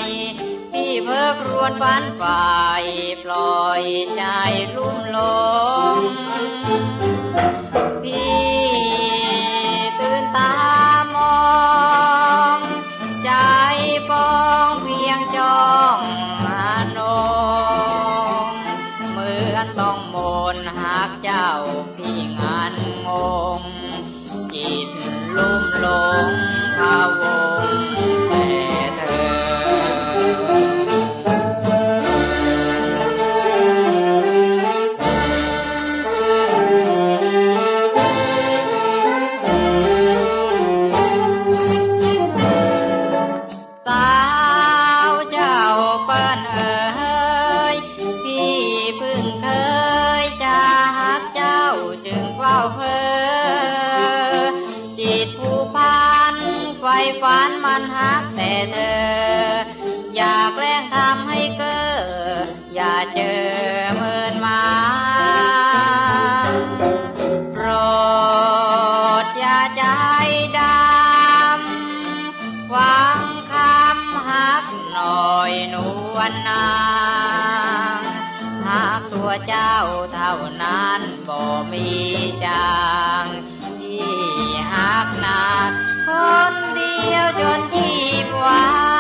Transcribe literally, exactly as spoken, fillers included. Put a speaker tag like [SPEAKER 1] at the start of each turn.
[SPEAKER 1] ที่เพิกรวนฝันฝ่ายปล่อยใจลุ่มหลงพี่ตื่นตามองใจปองเพียงจ้องอนงเหมือนต้องมนต์หากเจ้าพี่งานงงจิตลุ่มหลงพะวงฝันมันฮักแต่เธออยากแกล้งทำให้เก้ออย่าเจอเมินมาโปรดอย่าใจดำฟังคำฮักหน่อยนวลนางฮักตัวเจ้าเท่านั้นบ่มีจางที่ฮักนาคนเดียวจนชีพวา